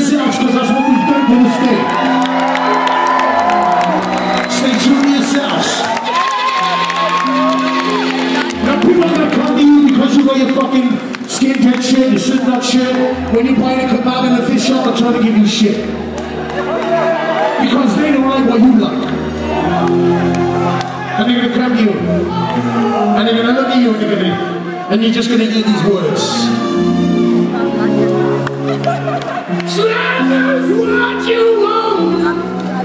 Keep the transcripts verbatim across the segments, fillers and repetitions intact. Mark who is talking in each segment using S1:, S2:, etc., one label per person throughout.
S1: yourselves, because that's what we've done to this day. Stay true to yourselves. Now people are gonna come to you because you got your fucking skin jet shit, your slipknot shit. When you buy a kebab in the fish shop, they're trying to give you shit. Because they don't like what you like. And they're gonna come to you. And they're gonna look at you and they're gonna, and you're just gonna hear these words. Slammers what you want.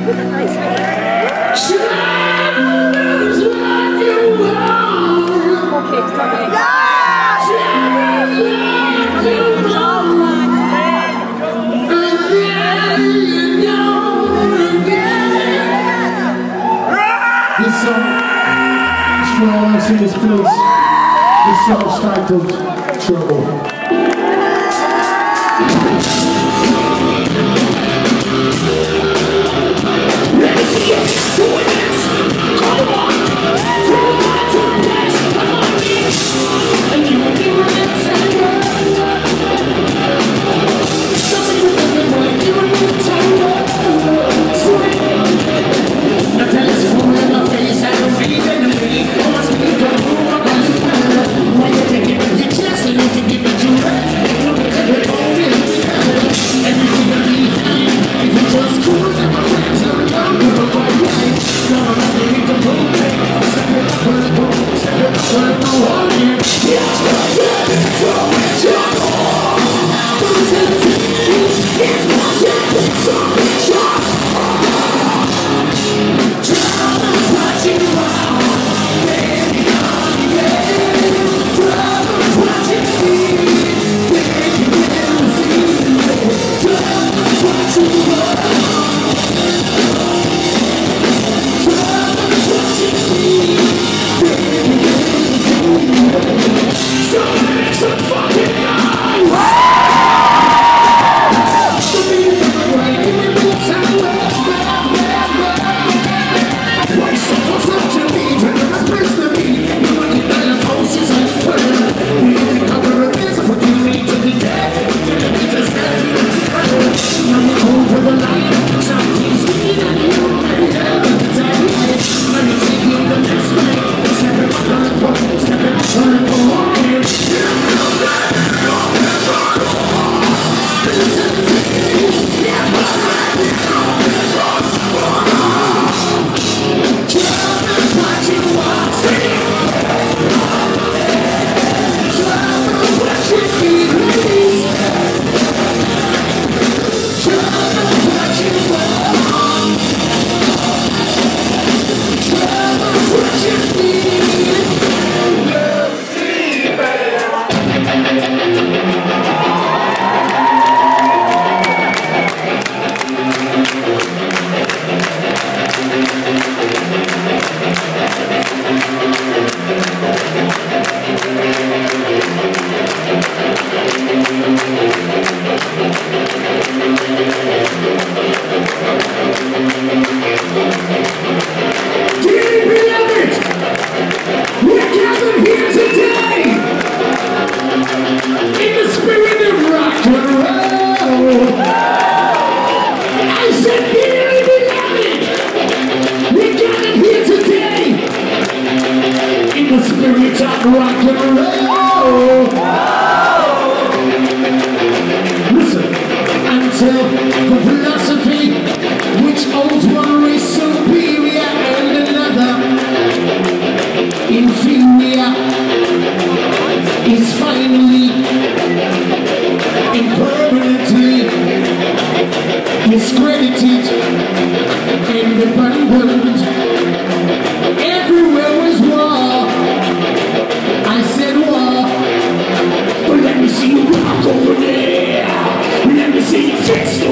S1: Slammers what you want. Slammers what you want. And then you know again. This song is for all us in this place. This song's titled Trouble.
S2: See you walk over there. Let me see you fix it.